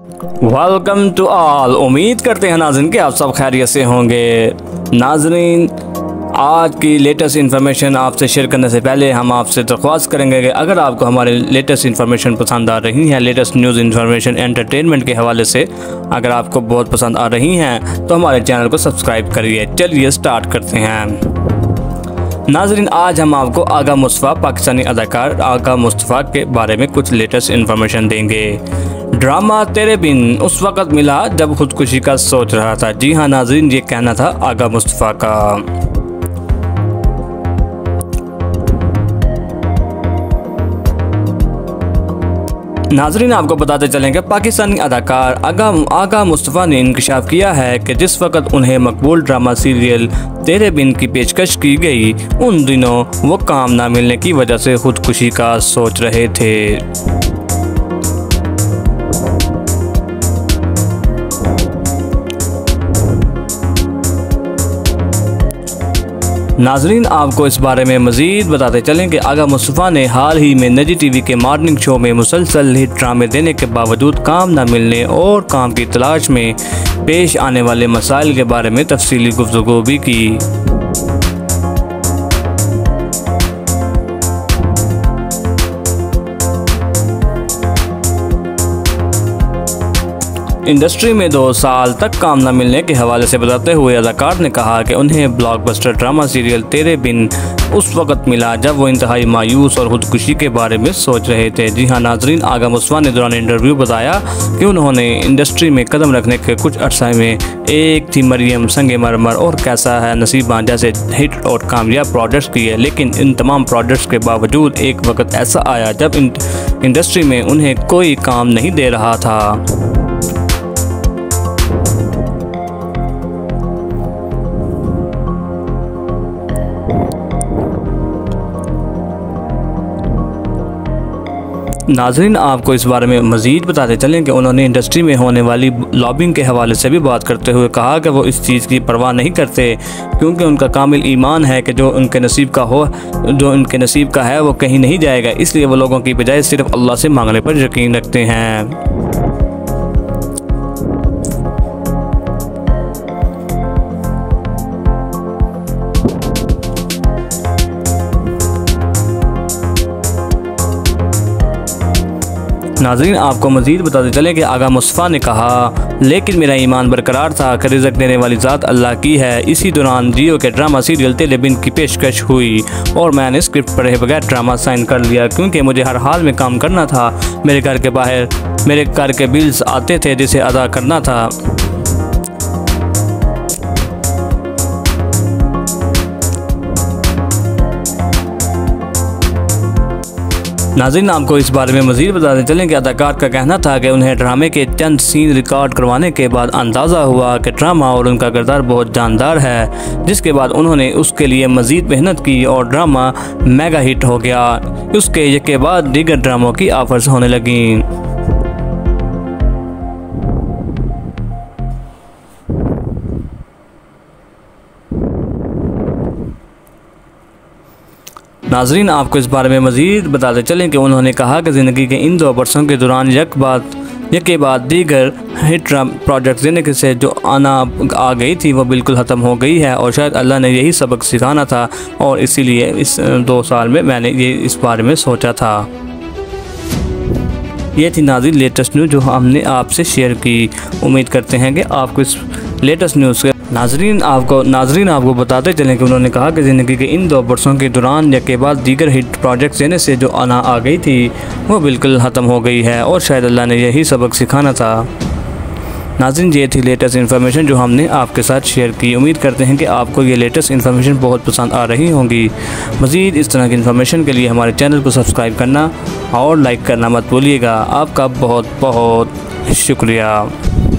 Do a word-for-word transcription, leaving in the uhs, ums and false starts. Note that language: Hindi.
Welcome to all. उम्मीद करते हैं नाज़रीन कि आप सब खैरियत से होंगे। नाज़रीन, आज की लेटेस्ट इन्फॉर्मेशन आपसे शेयर करने से पहले हम आपसे दरख्वास्त करेंगे कि अगर आपको हमारे लेटेस्ट इन्फॉर्मेशन पसंद आ रही हैं, लेटेस्ट न्यूज़ इन्फॉर्मेशन एंटरटेनमेंट के हवाले से अगर आपको बहुत पसंद आ रही हैं तो हमारे चैनल को सब्सक्राइब करिए। चलिए स्टार्ट करते हैं। नाज़रीन, आज हम आपको आगा मुस्तफ़ा, पाकिस्तानी अदाकार आगा मुस्तफ़ा के बारे में कुछ लेटेस्ट इन्फॉर्मेशन देंगे। ड्रामा तेरे बिन उस वक़्त मिला जब खुदकुशी का सोच रहा था। जी हाँ नाज़रीन, ये कहना था आगा मुस्तफ़ा का। नाज़रीन, आपको बताते चलें कि पाकिस्तानी अदाकार आगा आगा मुस्तफ़ा ने इंकशाफ किया है कि जिस वक़्त उन्हें मकबूल ड्रामा सीरियल तेरे बिन की पेशकश की गई, उन दिनों वो काम ना मिलने की वजह से खुदकुशी का सोच रहे थे। नाज़रीन, आपको इस बारे में मज़ीद बताते चलें कि आगा मुस्तफ़ा ने हाल ही में निजी टीवी के मॉर्निंग शो में मुसलसल हिट ड्रामे देने के बावजूद काम न मिलने और काम की तलाश में पेश आने वाले मसाइल के बारे में तफसीली गुफ्तगू भी की। इंडस्ट्री में दो साल तक काम न मिलने के हवाले से बताते हुए अदाकार ने कहा कि उन्हें ब्लॉकबस्टर ड्रामा सीरियल तेरे बिन उस वक़्त मिला जब वो इंतहाई मायूस और खुदकुशी के बारे में सोच रहे थे। जी हाँ नाज़रीन, आगा मुस्तफ़ा ने दौरान इंटरव्यू बताया कि उन्होंने इंडस्ट्री में कदम रखने के कुछ अरसे में एक थी मरियम, संगे मरमर और कैसा है नसीबा जैसे हिट और कामयाब प्रोजेक्ट्स किए, लेकिन इन तमाम प्रोजेक्ट्स के बावजूद एक वक्त ऐसा आया जब इंडस्ट्री में उन्हें कोई काम नहीं दे रहा था। नाज़रीन, आपको इस बारे में मज़ीद बताते चलें कि उन्होंने इंडस्ट्री में होने वाली लॉबिंग के हवाले से भी बात करते हुए कहा कि वो इस चीज़ की परवाह नहीं करते क्योंकि उनका कामिल ईमान है कि जो उनके नसीब का हो जो उनके नसीब का है वो कहीं नहीं जाएगा, इसलिए वो लोगों की बजाय सिर्फ अल्लाह से मांगने पर यकीन रखते हैं। नाज़रीन, आपको मज़ीद बताते चले कि आगा मुस्तफ़ा ने कहा, लेकिन मेरा ईमान बरकरार था कि रिज़्क़ देने वाली ज़ात अल्लाह की है। इसी दौरान जियो के ड्रामा सीरियल तेरे बिन की पेशकश हुई और मैंने स्क्रिप्ट पढ़े बगैर ड्रामा साइन कर लिया क्योंकि मुझे हर हाल में काम करना था। मेरे घर के बाहर मेरे घर के बिल्स आते थे जिसे अदा करना था। नाज़रीन, आपको इस बारे में मज़ीद बताते चलें कि अदाकार का कहना था कि उन्हें ड्रामे के चंद सीन रिकॉर्ड करवाने के बाद अंदाज़ा हुआ कि ड्रामा और उनका किरदार बहुत जानदार है, जिसके बाद उन्होंने उसके लिए मज़ीद मेहनत की और ड्रामा मेगा हिट हो गया। उसके के बाद दीगर ड्रामों की ऑफर्स होने लगीं। नाज़रीन, आपको इस बारे में मज़ीद बताते चलें कि उन्होंने कहा कि ज़िंदगी के इन दो बरसों के दौरान यक बाद एक के बाद दीगर हिट प्रोजेक्ट देने से जो आना आ गई थी वो बिल्कुल ख़त्म हो गई है और शायद अल्लाह ने यही सबक सिखाना था और इसीलिए इस दो साल में मैंने ये इस बारे में सोचा था। ये थी नाज़रीन लेटेस्ट न्यूज़ जो हमने आपसे शेयर की। उम्मीद करते हैं कि आपको इस लेटेस्ट न्यूज़ के नाज़रीन आपको नाज़रीन आपको बताते चलें कि उन्होंने कहा कि ज़िंदगी के इन दो बरसों के दौरान या के बाद दीगर हिट प्रोजेक्ट्स देने से जो आना आ गई थी वो बिल्कुल ख़त्म हो गई है और शायद अल्लाह ने यही सबक सिखाना था। नाज़रीन, ये थी लेटेस्ट इन्फॉर्मेशन जो हमने आपके साथ शेयर की। उम्मीद करते हैं कि आपको ये लेटेस्ट इन्फॉर्मेशन बहुत पसंद आ रही होंगी। मज़ीद इस तरह की इन्फॉर्मेशन के लिए हमारे चैनल को सब्सक्राइब करना और लाइक करना मत भूलिएगा। आपका बहुत बहुत शुक्रिया।